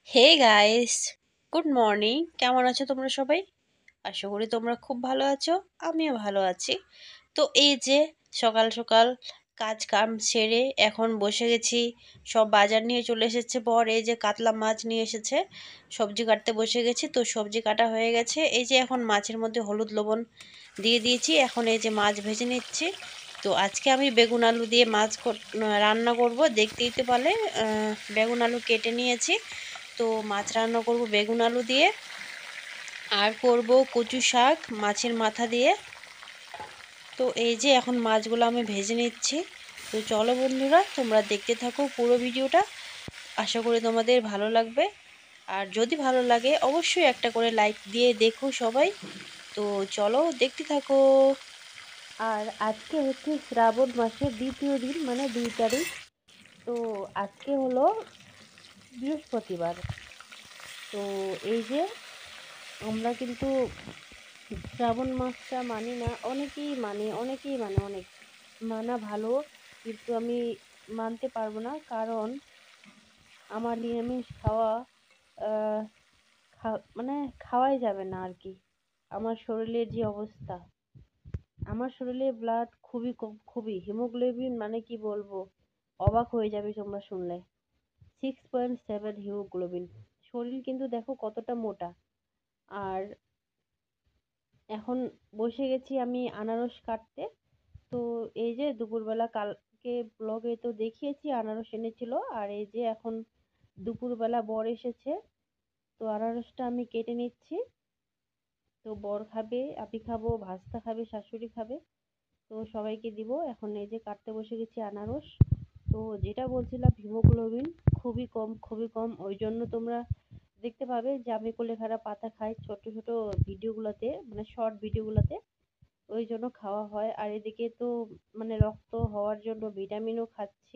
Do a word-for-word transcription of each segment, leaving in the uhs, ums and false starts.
Hey guys, good morning. কেমন আছো তোমরা সবাই? আশা করি তোমরা খুব ভালো আছো। আমিও ভালো আছি। তো এই যে সকাল সকাল কাজ কাম সেরে এখন বসে গেছি। সব বাজার নিয়ে চলে এসেছে বর, এই যে কাতলা মাছ নিয়ে এসেছে। সবজি কাটতে বসে গেছি, তো সবজি কাটা হয়ে গেছে। এই যে এখন মাছের মধ্যে হলুদ লবণ দিয়ে দিয়েছি, এখন এই যে মাছ ভেজে নিচ্ছি। তো আজকে আমি বেগুন আলু দিয়ে মাছ কর- রান্না করব। দেখতেই তো পারলে, আহ, বেগুন আলু কেটে নিয়েছি। তো মাছ রান্না করব বেগুন আলু দিয়ে, আর করব কচু শাক মাছের মাথা দিয়ে। তো এই যে এখন মাছগুলো আমি ভেজে নিচ্ছি। তো চলো বন্ধুরা, তোমরা দেখতে থাকো পুরো ভিডিওটা। আশা করি তোমাদের ভালো লাগবে। আর যদি ভালো লাগে অবশ্যই একটা করে লাইক দিয়ে দেখো সবাই। তো চলো দেখতে থাকো। আর আজকে হচ্ছে শ্রাবণ মাসের দ্বিতীয় দিন, মানে দুই তারিখ। তো আজকে হলো বৃহস্পতিবার। তো এই যে আমরা কিন্তু শ্রাবণ মাসটা মানি না, অনেকেই মানে অনেকেই মানে অনেক মানা ভালো, কিন্তু আমি মানতে পারবো না, কারণ আমার নিরামিষ খাওয়া আহ, খা- মানে খাওয়াই যাবে না আর কি। আমার শরীরের যে অবস্থা, আমার শরীরে ব্লাড খুবই কম, খুবই হিমোগ্লোবিন, মানে কি বলবো, অবাক হয়ে যাবে তোমরা শুনলে। Six point seven haemoglobin. শরীর কিন্তু দেখো কতটা মোটা। আর এখন বসে গেছি আমি আনারস কাটতে। তো এই যে দুপুরবেলা কালকে ব্লগে তো দেখিয়েছি আনারস এনেছিল, আর এই যে এখন দুপুরবেলা বর এসেছে। তো আনারসটা আমি কেটে নিচ্ছি। তো বর খাবে, আমি খাবো, ভাস্তা খাবে, শাশুড়ি খাবে। তো সবাইকে দিব। এখন এই যে কাটতে বসে গেছি আনারস। তো যেটা বলছিলাম, হিমোগ্লোবিন খুবই কম, খুবই কম। ওই জন্য তোমরা দেখতে পাবে যে আমি কুলেখাড়া পাতা খাই ছোট ছোট ভিডিওগুলোতে, মানে শর্ট ভিডিওগুলোতে। ওই জন্য খাওয়া হয়। আর এদিকে তো মানে রক্ত হওয়ার জন্য ভিটামিনও খাচ্ছি।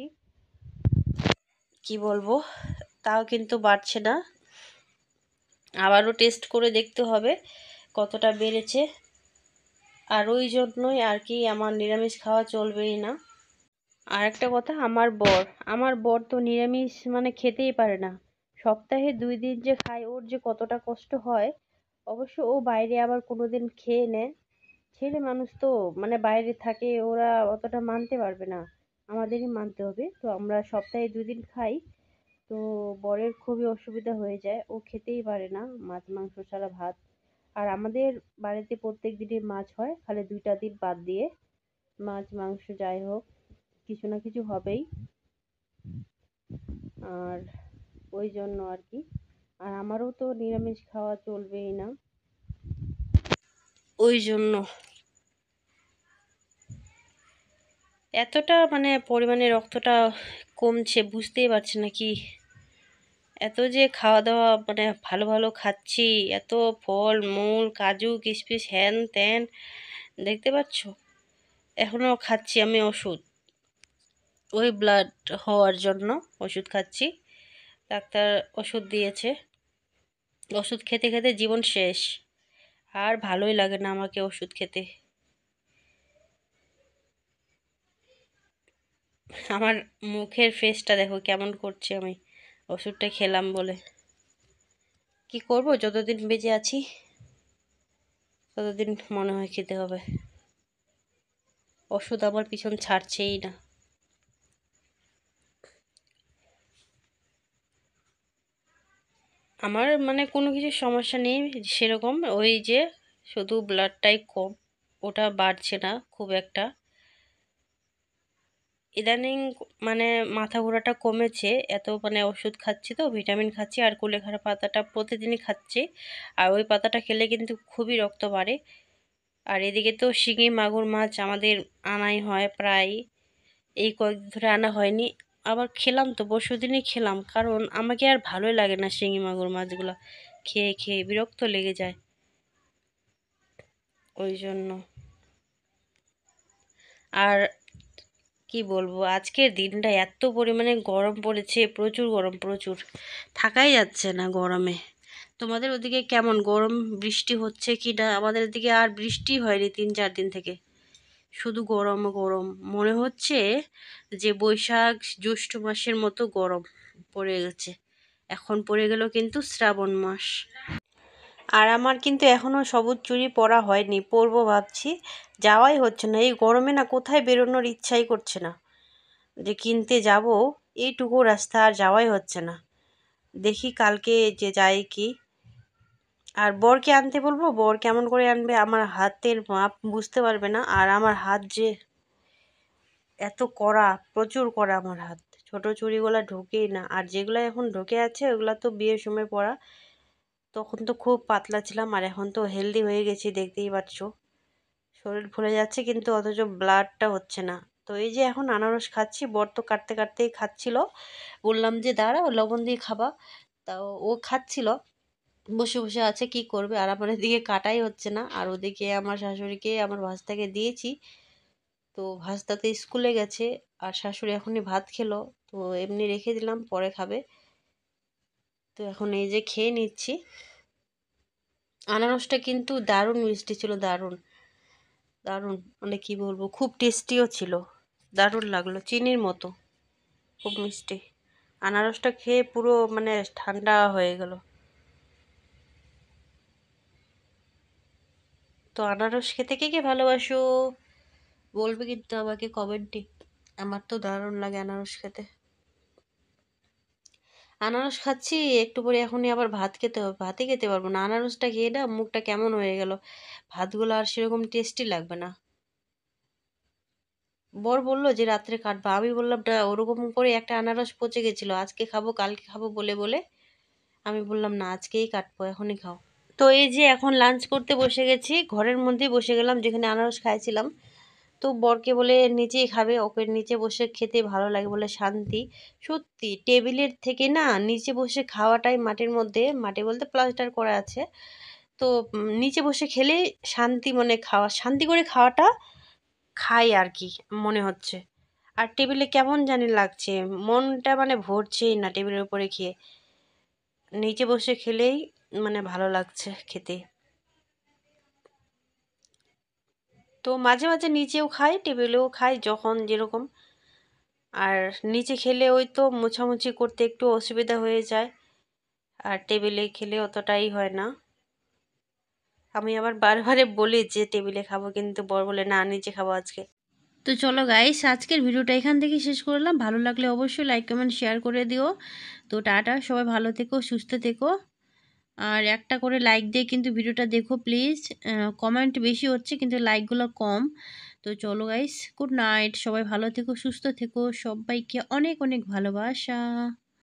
কি বলবো, তাও কিন্তু বাড়ছে না। আবারও টেস্ট করে দেখতে হবে কতটা বেড়েছে। আর ওই জন্যই আর কি আমার নিরামিষ খাওয়া চলবেই না। আর একটা কথা, আমার বর আমার বর তো নিরামিষ মানে খেতেই পারে না। সপ্তাহে দুই দিন যে খায়, ওর যে কতটা কষ্ট হয়। অবশ্য ও বাইরে আবার কোনোদিন খেয়ে নেয়। ছেলে মানুষ তো, মানে বাইরে থাকে, ওরা অতটা মানতে পারবে না। আমাদেরই মানতে হবে। তো আমরা সপ্তাহে দুই দিন খাই। তো বরের খুবই অসুবিধা হয়ে যায়, ও খেতেই পারে না মাছ মাংস ছাড়া ভাত। আর আমাদের বাড়িতে প্রত্যেক দিনই মাছ হয়, খালি দুইটা দিন বাদ দিয়ে। মাছ মাংস যাই হোক, কিছু না কিছু হবেই। আর ওই জন্য আর কি। আর আমারও তো নিরামিষ খাওয়া চলবেই না। ওই জন্য এতটা মানে পরিমাণে রক্তটা কমছে, বুঝতেই পারছি না কি। এত যে খাওয়া দাওয়া মানে ভালো ভালো খাচ্ছি, এত ফল মূল কাজু কিশমিশ হ্যান ত্যান, দেখতে পাচ্ছ। এখনো খাচ্ছি আমি ওষুধ, ওই ব্লাড হওয়ার জন্য ওষুধ খাচ্ছি। ডাক্তার ওষুধ দিয়েছে, ওষুধ খেতে খেতে জীবন শেষ। আর ভালোই লাগে না আমাকে ওষুধ খেতে। আমার মুখের ফেসটা দেখো কেমন করছে আমি ওষুধটা খেলাম বলে। কি করব, যতদিন বেঁচে আছি ততদিন মনে হয় খেতে হবে। ওষুধ আমার পিছন ছাড়ছেই না। আমার মানে কোনো কিছু সমস্যা নেই সেরকম, ওই যে শুধু ব্লাডটাই কম, ওটা বাড়ছে না খুব একটা। ইদানিং মানে মাথা ঘোরাটা কমেছে, এত মানে ওষুধ খাচ্ছি তো, ভিটামিন খাচ্ছি, আর কুলেখাড়া পাতাটা প্রতিদিনই খাচ্ছি। আর ওই পাতাটা খেলে কিন্তু খুবই রক্ত বাড়ে। আর এদিকে তো শিঙি মাগুর মাছ আমাদের আনাই হয় প্রায়। এই কয়েকদিন ধরে আনা হয়নি, আবার খেলাম তো পরশুদিনই খেলাম, কারণ আমাকে আর ভালোই লাগে না শিঙি মাগুর মাছগুলো খেয়ে খেয়ে বিরক্ত লেগে যায়। ওই জন্য। আর কি বলবো, আজকের দিনটা এত পরিমাণে গরম পড়েছে, প্রচুর গরম, প্রচুর। থাকাই যাচ্ছে না গরমে। তোমাদের ওদিকে কেমন গরম, বৃষ্টি হচ্ছে কি না? আমাদের দিকে আর বৃষ্টি হয়নি তিন চার দিন থেকে, শুধু গরম গরম। মনে হচ্ছে যে বৈশাখ জ্যৈষ্ঠ মাসের মতো গরম পড়ে গেছে এখন পড়ে গেল কিন্তু শ্রাবণ মাস। আর আমার কিন্তু এখনও সবুজ চুড়ি পরা হয়নি, পরবো ভাবছি, যাওয়াই হচ্ছে না। এই গরমে না কোথায় বেরোনোর ইচ্ছাই করছে না, যে কিনতে যাব এইটুকু রাস্তা আর যাওয়াই হচ্ছে না। দেখি কালকে যে যাই কি। আর বরকে আনতে বলবো, বর কেমন করে আনবে, আমার হাতের মাপ বুঝতে পারবে না। আর আমার হাত যে এত কড়া, প্রচুর কড়া আমার হাত, ছোট চুড়িগুলো ঢোকেই না। আর যেগুলো এখন ঢোকে আছে ওগুলো তো বিয়ের সময় পরা, তখন তো খুব পাতলা ছিলাম। আর এখন তো হেলদি হয়ে গেছি, দেখতেই পাচ্ছ, শরীর ফুলে যাচ্ছে কিন্তু অথচ ব্লাডটা হচ্ছে না। তো এই যে এখন আনারস খাচ্ছি, বর তো কাটতে কাটতেই খাচ্ছিল, বললাম যে দাঁড়াও লবণ দিয়ে খাবা, তাও ও খাচ্ছিল, বসে বসে আছে, কি করবে। আর আমার এদিকে কাটাই হচ্ছে না। আর ওদিকে আমার শাশুড়িকে আমার ভাস্তাকে দিয়েছি, তো ভাস্তা তো স্কুলে গেছে, আর শাশুড়ি এখনই ভাত খেলো, তো এমনি রেখে দিলাম, পরে খাবে। তো এখন এই যে খেয়ে নিচ্ছি। আনারসটা কিন্তু দারুণ মিষ্টি ছিল, দারুণ দারুণ, মানে কি বলবো, খুব টেস্টিও ছিল, দারুণ লাগলো, চিনির মতো, খুব মিষ্টি। আনারসটা খেয়ে পুরো মানে ঠান্ডা হয়ে গেল। তো আনারস খেতে কে কে ভালোবাসো বলবে কিন্তু আমাকে কমেন্টে। আমার তো দারুণ লাগে আনারস খেতে। আনারস খাচ্ছি, একটু পরে এখনই আবার ভাত খেতে হবে, ভাতই খেতে পারবো না, আনারসটা খেয়ে না মুখটা কেমন হয়ে গেল, ভাতগুলো আর সেরকম টেস্টি লাগবে না। বর বললো যে রাত্রে কাটবা, আমি বললাম না, ওরকম করে একটা আনারস পচে গেছিলো, আজকে খাবো কালকে খাবো বলে বলে আমি বললাম না, আজকেই কাটবো, এখনই খাও। তো এই যে এখন লাঞ্চ করতে বসে গেছি, ঘরের মধ্যেই বসে গেলাম যেখানে আনারস খাইছিলাম। তো বরকে বলে নিচেই খাবে, ওকে নিচে বসে খেতে ভালো লাগে বলে শান্তি। সত্যি টেবিলের থেকে না নিচে বসে খাওয়াটাই, মাটির মধ্যে, মাটি বলতে প্লাস্টার করা আছে, তো উম, নিচে বসে খেলে শান্তি, মনে খাওয়া, শান্তি করে খাওয়াটা খাই আর কি মনে হচ্ছে। আর টেবিলে কেমন জানি লাগছে, মনটা মানে ভরছেই না টেবিলের উপরে খেয়ে, নিচে বসে খেলেই মানে ভালো লাগছে খেতে। তো মাঝে মাঝে নিচেও খাই, টেবিলেও খাই, যখন যেরকম। আর নিচে খেলে ওই তো মোছামুছি করতে একটু অসুবিধা হয়ে যায়, আর টেবিলে খেলে অতটাই হয় না। আমি আবার বারবারে বলি যে টেবিলে খাবো, কিন্তু বর বলে না, নিচে খাবো আজকে। তো চলো গাইস, আজকের ভিডিওটা এখান থেকে শেষ করলাম, ভালো লাগলে অবশ্যই লাইক কমেন্ট শেয়ার করে দিও। তো টাটা, সবাই ভালো থেকো, সুস্থ থেকো। আর একটা করে লাইক দিয়ে কিন্তু ভিডিওটা দেখো প্লিজ, কমেন্ট বেশি হচ্ছে কিন্তু লাইকগুলো কম। তো চলো গাইস, গুড নাইট, সবাই ভালো থেকো, সুস্থ থেকো, সবাইকে অনেক অনেক ভালোবাসা।